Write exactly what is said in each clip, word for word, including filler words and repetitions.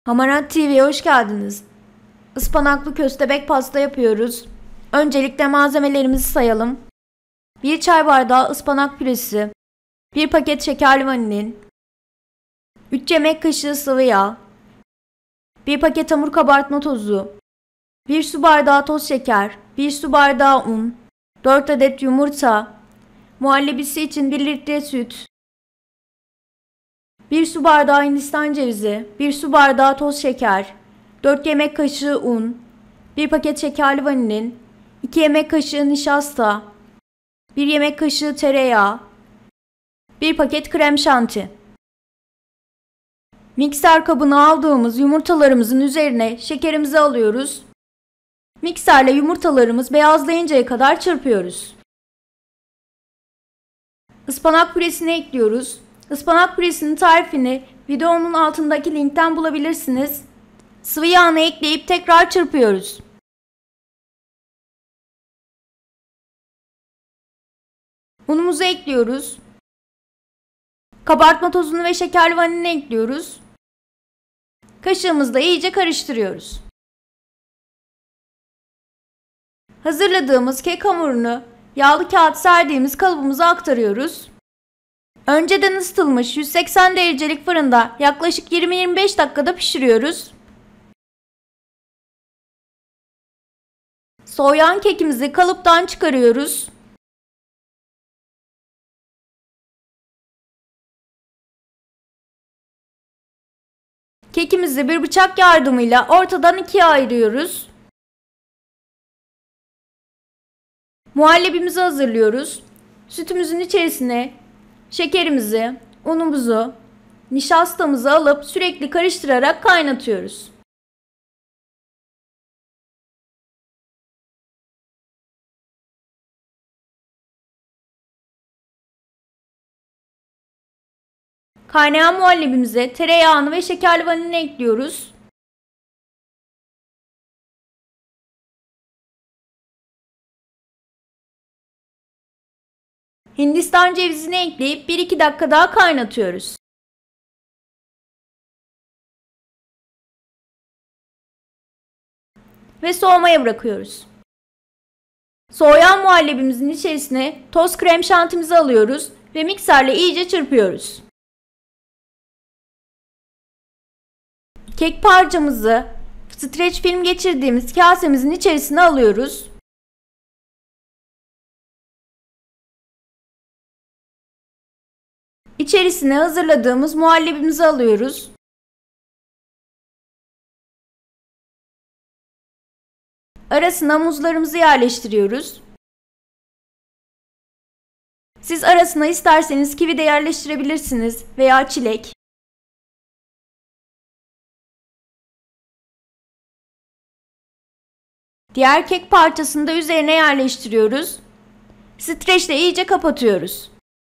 Hamarat T V'ye hoş geldiniz. Ispanaklı köstebek pasta yapıyoruz. Öncelikle malzemelerimizi sayalım. bir çay bardağı ıspanak püresi, bir paket şekerli vanilin, üç yemek kaşığı sıvı yağ, bir paket hamur kabartma tozu, bir su bardağı toz şeker, bir su bardağı un, dört adet yumurta, muhallebisi için bir litre süt, bir su bardağı hindistan cevizi, bir su bardağı toz şeker, dört yemek kaşığı un, bir paket şekerli vanilin, iki yemek kaşığı nişasta, bir yemek kaşığı tereyağı, bir paket krem şanti. Mikser kabına aldığımız yumurtalarımızın üzerine şekerimizi alıyoruz. Mikserle yumurtalarımız beyazlayıncaya kadar çırpıyoruz. Ispanak püresini ekliyoruz. Ispanak püresinin tarifini videonun altındaki linkten bulabilirsiniz. Sıvı yağını ekleyip tekrar çırpıyoruz. Unumuzu ekliyoruz. Kabartma tozunu ve şekerli vanilini ekliyoruz. Kaşığımızla iyice karıştırıyoruz. Hazırladığımız kek hamurunu yağlı kağıt serdiğimiz kalıbımıza aktarıyoruz. Önceden ısıtılmış yüz seksen derecelik fırında yaklaşık yirmi yirmi beş dakikada pişiriyoruz. Soğuyan kekimizi kalıptan çıkarıyoruz. Kekimizi bir bıçak yardımıyla ortadan ikiye ayırıyoruz. Muhallebimizi hazırlıyoruz. Sütümüzün içerisine şekerimizi, unumuzu, nişastamızı alıp sürekli karıştırarak kaynatıyoruz. Kaynayan muhallebimize tereyağını ve şekerli vanilini ekliyoruz. Hindistan cevizini ekleyip bir iki dakika daha kaynatıyoruz. Ve soğumaya bırakıyoruz. Soğuyan muhallebimizin içerisine toz krem şantimizi alıyoruz ve mikserle iyice çırpıyoruz. Kek parçamızı streç film geçirdiğimiz kasemizin içerisine alıyoruz. İçerisine hazırladığımız muhallebimizi alıyoruz. Arasına muzlarımızı yerleştiriyoruz. Siz arasına isterseniz kivi de yerleştirebilirsiniz veya çilek. Diğer kek parçasını da üzerine yerleştiriyoruz. Streçle iyice kapatıyoruz.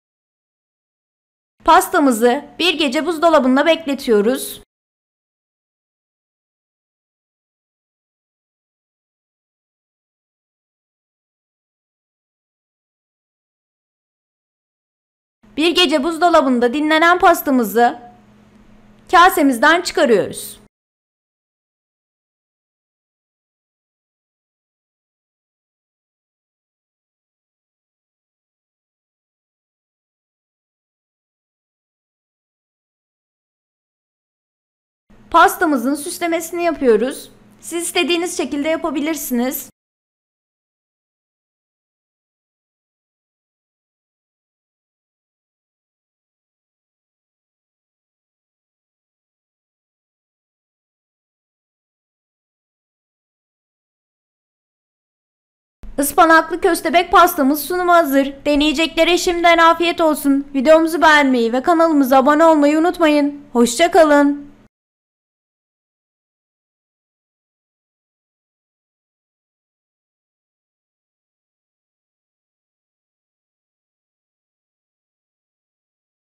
Pastamızı bir gece buzdolabında bekletiyoruz. Bir gece buzdolabında dinlenen pastamızı kasemizden çıkarıyoruz. Pastamızın süslemesini yapıyoruz. Siz istediğiniz şekilde yapabilirsiniz. Ispanaklı köstebek pastamız sunumu hazır. Deneyeceklere şimdiden afiyet olsun. Videomuzu beğenmeyi ve kanalımıza abone olmayı unutmayın. Hoşça kalın.